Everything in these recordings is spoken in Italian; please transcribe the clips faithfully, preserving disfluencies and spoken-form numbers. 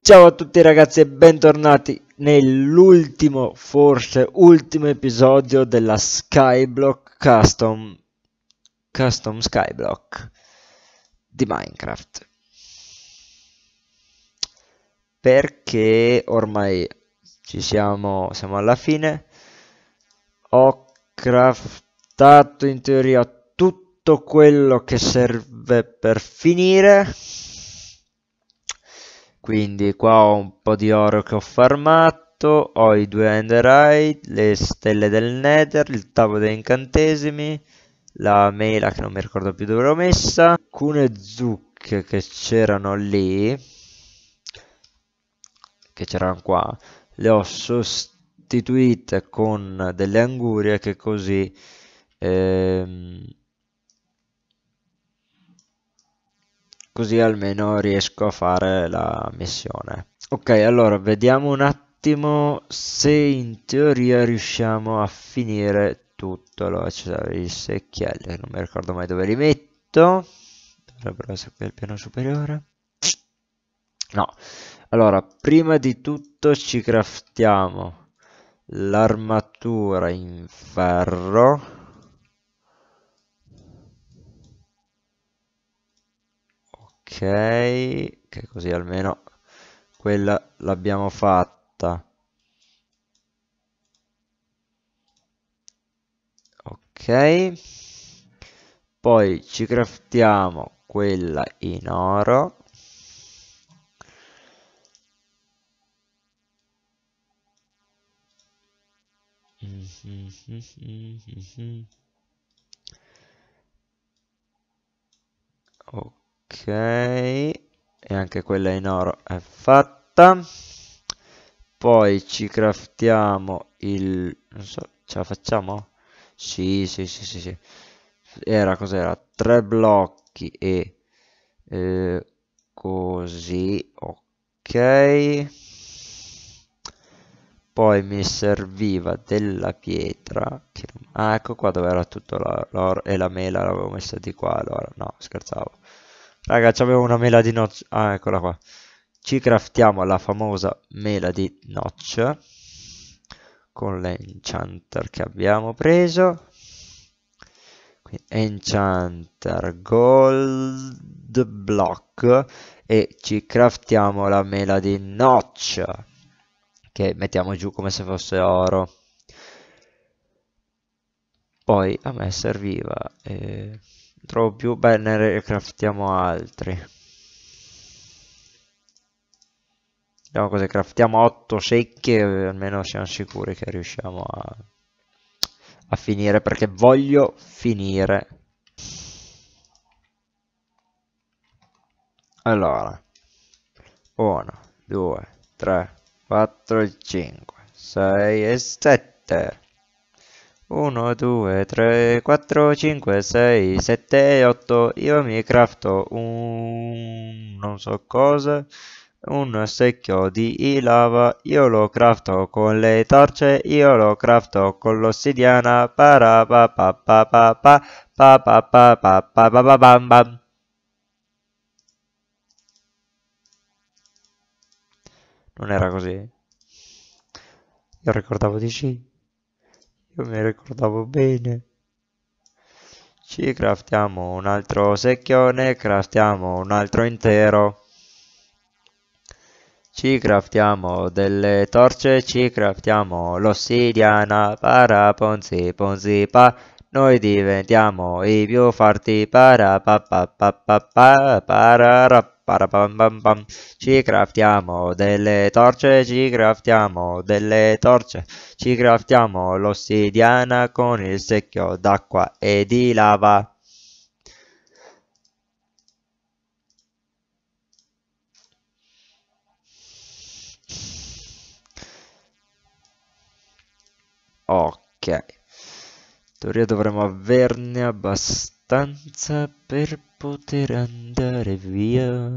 Ciao a tutti ragazzi e bentornati nell'ultimo, forse ultimo episodio della Skyblock Custom, Custom Skyblock di Minecraft. Perché ormai ci siamo, siamo alla fine. Ho craftato in teoria tutto quello che serve per finire. Quindi qua ho un po' di oro che ho farmato, ho i due Enderite, le stelle del Nether, il tavolo degli incantesimi, la mela che non mi ricordo più dove l'ho messa, alcune zucche che c'erano lì, che c'erano qua, le ho sostituite con delle angurie che così ehm, così almeno riesco a fare la missione. Ok, allora vediamo un attimo se in teoria riusciamo a finire tutto. Allora c'è i secchielli, non mi ricordo mai dove li metto. Dovrebbero essere qui al piano superiore. No, allora prima di tutto ci craftiamo l'armatura in ferro. Ok, che così almeno quella l'abbiamo fatta. Ok, poi ci craftiamo quella in oro. Ok, e anche quella in oro è fatta. Poi ci craftiamo il... non so, ce la facciamo? Sì, sì, sì, sì, sì. Era cos'era? Tre blocchi e eh, così, ok. Poi mi serviva della pietra. Che non- Ah, ecco qua dove era tutto la- l'oro e la mela l'avevo messa di qua. Allora, no, scherzavo. Raga, c'avevo una mela di notch. Ah, eccola qua. Ci craftiamo la famosa mela di notch con l'enchanter che abbiamo preso. Quindi enchanter gold block e ci craftiamo la mela di notch che mettiamo giù come se fosse oro. Poi a me serviva, eh, trovo più, beh, ne craftiamo altri. Vediamo cosa craftiamo, otto secche, eh, almeno siamo sicuri che riusciamo a, a finire, perché voglio finire. Allora, uno, due, tre, quattro, cinque, sei e sette. uno, due, tre, quattro, cinque, sei, sette e otto. Io mi crafto un... non so cosa. Un secchio di lava. Io lo crafto con le torce. Io lo crafto con l'ossidiana. Para pa pa pa pa pa pa pa pa pa pa pa pa bam bam. Non era così? Io ricordavo di sì. Io mi ricordavo bene. Ci craftiamo un altro secchione, craftiamo un altro intero. Ci craftiamo delle torce, ci craftiamo l'ossidiana, para ponzi ponzi pa. Noi diventiamo i più forti, para pa pa pa pa pa, para ra, para pam pam pam. Ci craftiamo delle torce, ci craftiamo delle torce, ci craftiamo l'ossidiana con il secchio d'acqua e di lava. Ok, in teoria dovremmo averne abbastanza per poter andare via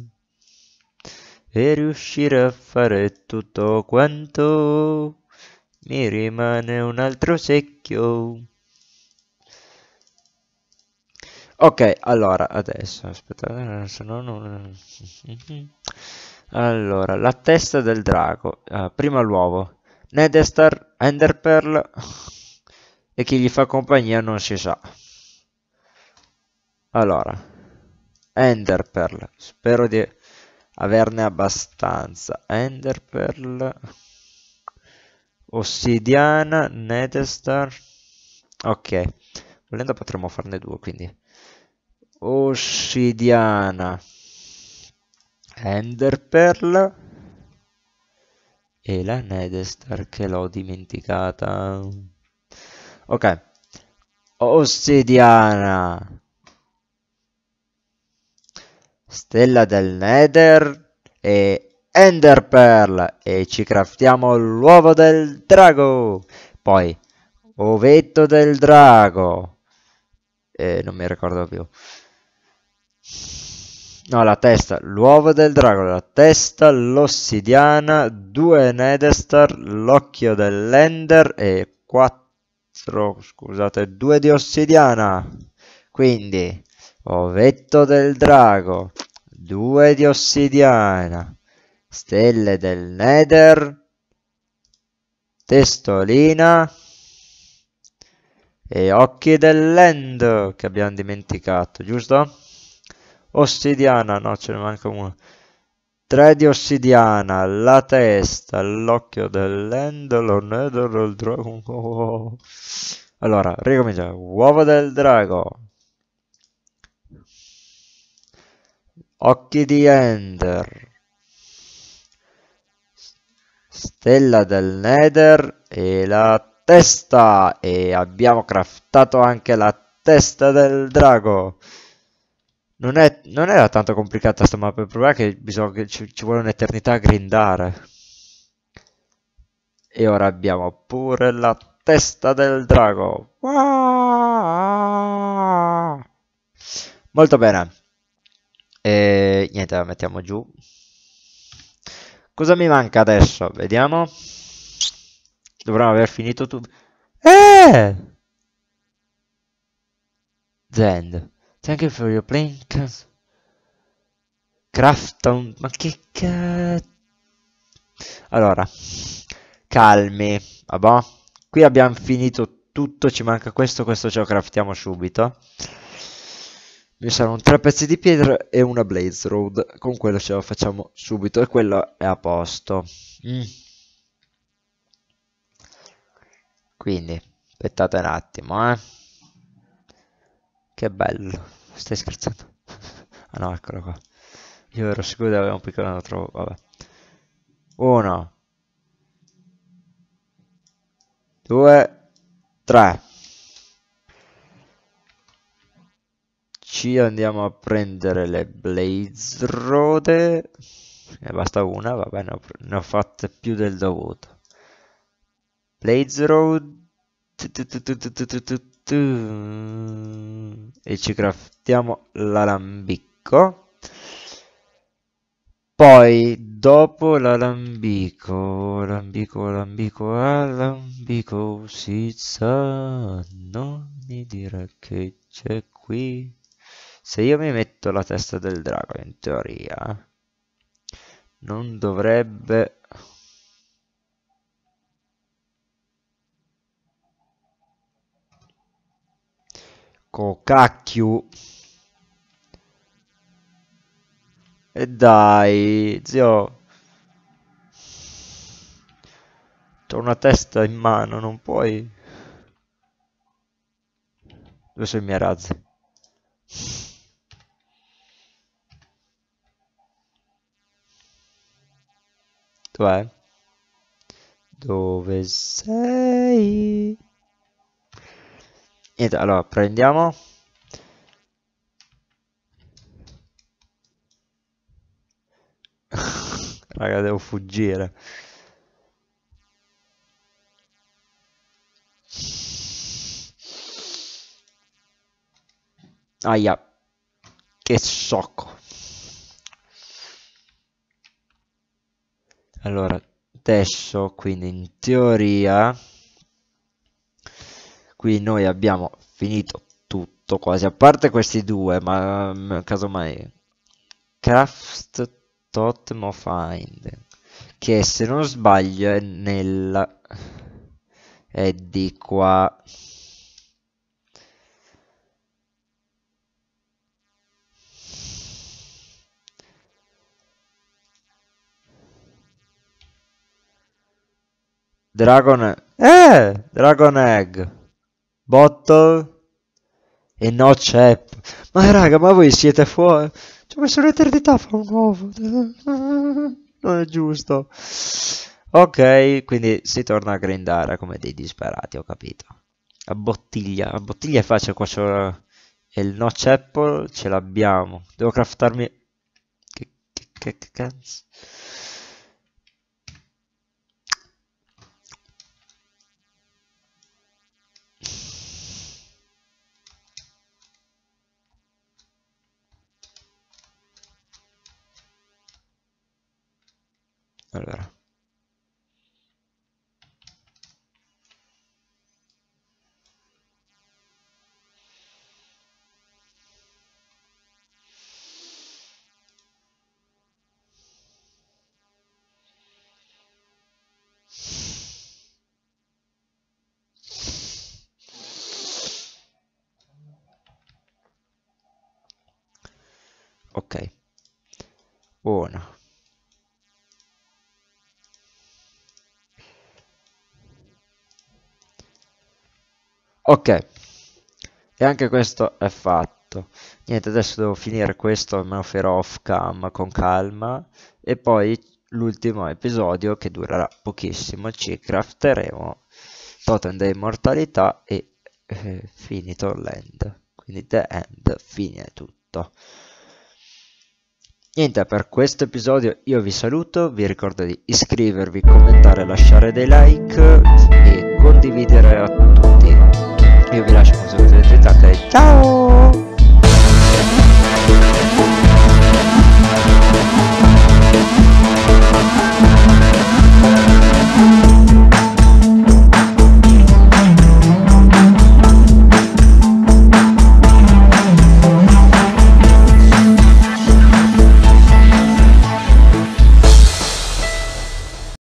e riuscire a fare tutto quanto. Mi rimane un altro secchio. Ok, allora adesso aspetta, se no non... Allora, la testa del drago. Ah, prima l'uovo. Nedestar, Enderpearl e chi gli fa compagnia non si sa. Allora, Enderpearl. Spero di averne abbastanza. Enderpearl. Ossidiana, Nedestar. Ok, volendo potremmo farne due, quindi. Ossidiana. Enderpearl e la Nedestar che l'ho dimenticata. Ok, ossidiana, stella del Nether e Enderpearl e ci craftiamo l'uovo del drago. Poi ovetto del drago. E non mi ricordo più. No, la testa, l'uovo del drago, la testa, l'ossidiana, due Nedestar, l'occhio dell'Ender e quattro, scusate, due di ossidiana. Quindi, ovetto del drago, due di ossidiana, stelle del Nether, testolina e occhi dell'End che abbiamo dimenticato, giusto? Ossidiana, no, ce ne manca uno. tre di ossidiana, la testa, l'occhio dell'Ender, Nether, il drago. Oh. Allora, ricominciamo. Uovo del drago. Occhi di Ender. Stella del Nether e la testa. E abbiamo craftato anche la testa del drago. Non, è, non era tanto complicata sta mappa, il problema è che, bisogna, che ci, ci vuole un'eternità a grindare. E ora abbiamo pure la testa del drago. Molto bene. E niente, la mettiamo giù. Cosa mi manca adesso? Vediamo. Dovremmo aver finito tutto. Eh! Zend. Thank you for your playing. Crafton. Ma che cazzo. Allora, calmi. Vabbè. Qui abbiamo finito tutto. Ci manca questo. Questo ce lo craftiamo subito. Mi saranno tre pezzi di pietra e una blaze road. Con quello ce lo facciamo subito. E quello è a posto. Mm. Quindi, aspettate un attimo, eh. Che bello. Stai scherzando? Ah no, eccolo qua. Io ero sicuro di avere un piccolo altro. Vabbè. Uno. Due. Tre. Ci andiamo a prendere le blaze rode. E basta una, vabbè, ne ho, ne ho fatte più del dovuto. Blaze road. E ci craftiamo l'alambicco. Poi dopo l'alambico, alambico, alambico, alambico, si sa, non mi dire che c'è qui. Se io mi metto la testa del drago, in teoria, non dovrebbe... Cocacchio. E dai, zio. C'ho una testa in mano, non puoi... Dove sono i miei razzi? Dov'è? Dove sei? Niente, allora prendiamo. Raga, devo fuggire. Aia, che sciocco. Allora, adesso, quindi in teoria, qui noi abbiamo finito tutto quasi, a parte questi due, ma mm, casomai, craft Totem of Hind, che se non sbaglio è nella... è di qua. Dragon... Eh! Dragon Egg. Bottle... E no c'è. Ma raga, ma voi siete fuori? Ci ho messo un'eternità a fare un uovo. Non è giusto. Ok, quindi si torna a grindare come dei disperati, ho capito. A bottiglia, a bottiglia è facile, qua c'ho e il notch apple, ce l'abbiamo. Devo craftarmi... Che, che, che, che cazzo? Allora. Ok. Uno. Ok. E anche questo è fatto. Niente, adesso devo finire questo, me lo farò off cam con calma. E poi l'ultimo episodio, che durerà pochissimo, ci crafteremo Totem dell'immortalità e eh, finito l'end. Quindi the end, fine tutto. Niente, per questo episodio io vi saluto, vi ricordo di iscrivervi, commentare, lasciare dei like e condividere a tutti. Io vi lascio con un saluto di Twitter, ciao!